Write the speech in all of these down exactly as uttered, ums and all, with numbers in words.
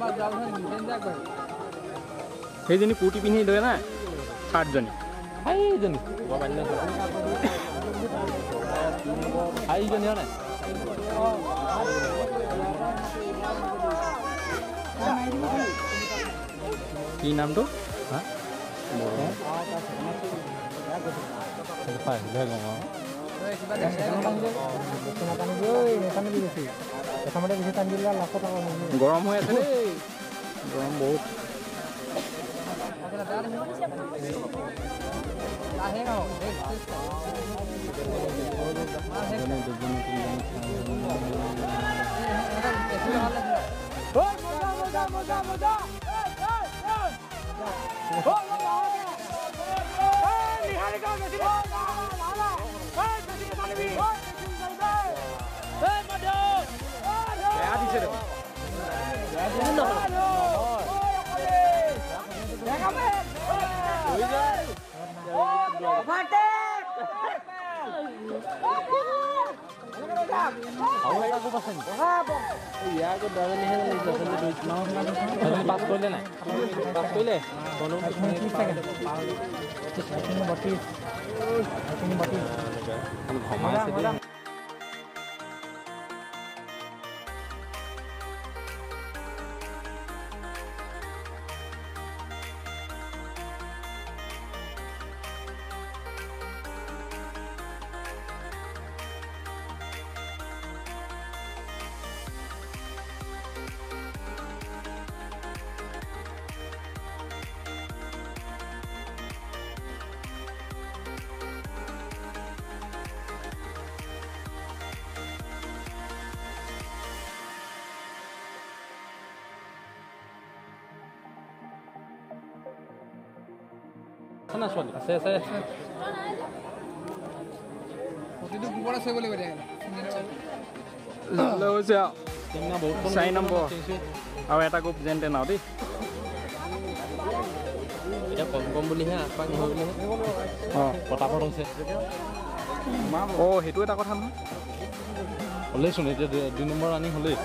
সেইজনী কুৰ্তি পিন্ধি ধৰে না সাতজনী সেইজনী চাৰিজনী হয় নাই কি নামটো হা গৰম হৈ আছে দেই গৰম বহুত পাছ কৰিলে নাই পাছ কৰিলে না ছোৱালী আছে আছে প্ৰতিটো কুকুৰ আছে বুলি কৈছে চাৰি নম্বৰ আৰু এটা গ্ৰুপ যেন তেন আৰু দেই এতিয়া কম কম বুলিহে আপাক নহয় বুলিহে অঁ পতাপত হৈছে অঁ সেইটো এটা কথা নহয় হ'লেইচোন এতিয়া দুই নম্বৰ ৰানিং হ'লেই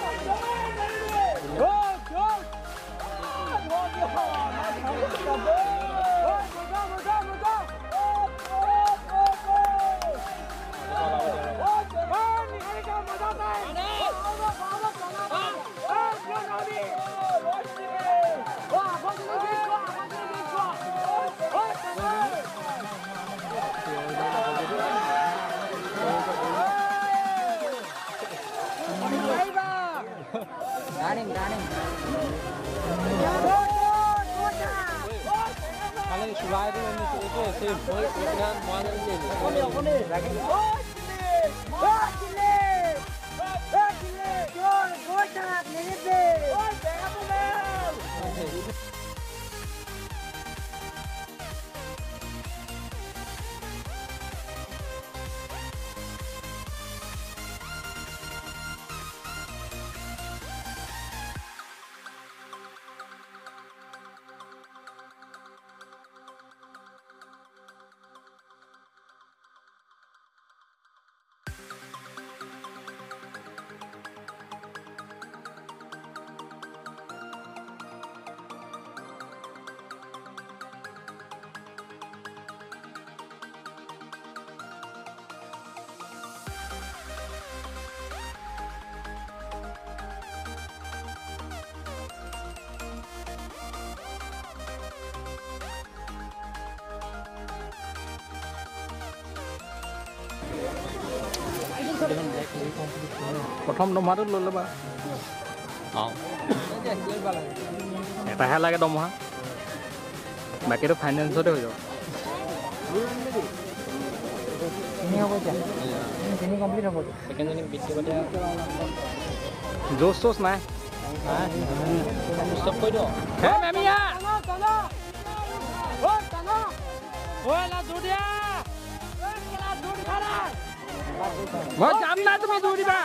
প্ৰথম দমহাটোত লৈ ল'বা অঁ এটাহে লাগে দমহা বাকীটো ফাইনেন্সতে হৈ যাব জোচ চোচ নাই মই যাম না তুমি দৌৰ দিবা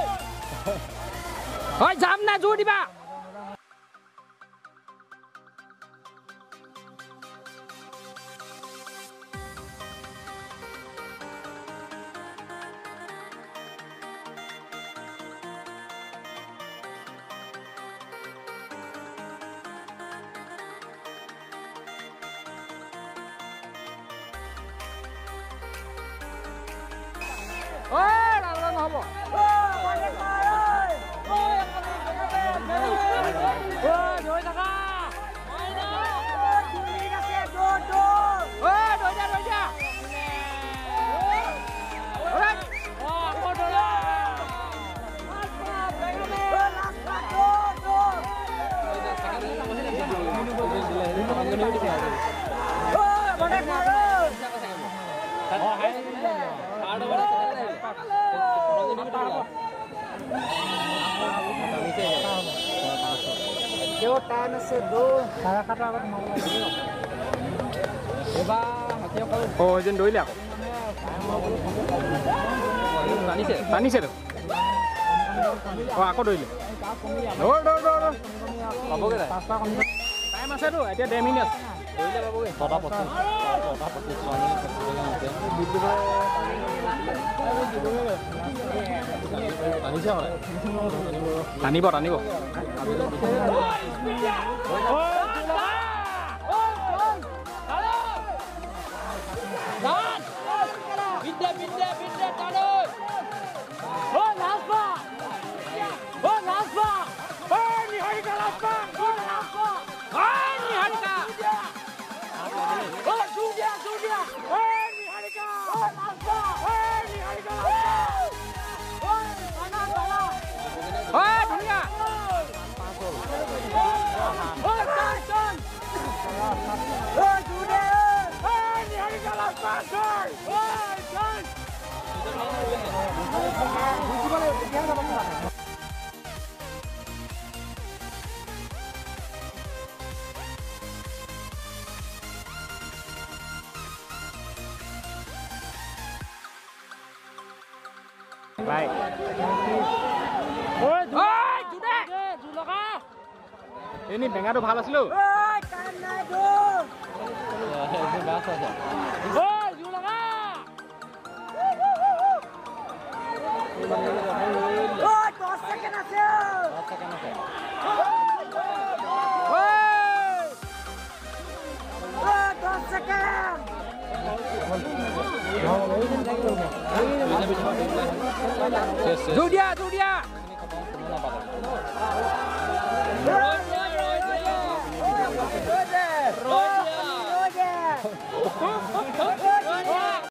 যাম না জোৰ দিবা Ôi, làm lên không bỏ. Ôi, đuổi ra ra. Ôi, đuổi ra, đuổi ra. Ôi, con đuổi ra. Oh, jen doi liak. Tani se, tani se. Oh, aku doi liak. Doi, doi, doi, doi. Apa kira? Time ase tu, etia ten minutes. Doi liak apa kira? Toda potin, toda potin soalnya kemudian ada. Tani se apa? Tani bo, tani bo. Pindah, pindah, pindah, tarik. Oh, laspa. Oh, laspa. Oh, ni harika laspa. Oh, laspa. Oh, ni harika. Oh, sudia, sudia. Oh, ni harika. Oh, laspa. Oh, ni harika laspa. Oh, sana, sana. Oh, dunia. Oh, san, san. Oh, sudia. Oh, ni harika laspa, san. Oh, san. Baik. Oi, oi, sudah. Sudah kah? Ini bengar tuh halas lu. Oi, karena itu. Ya, ini bahasa aja. Oi, sudah kah? Oi, tosak kan hasil. Tosak kan hasil. Oi. Oi, tosak kan. Tuh dia, tuh dia. Roger, Roger, Roger.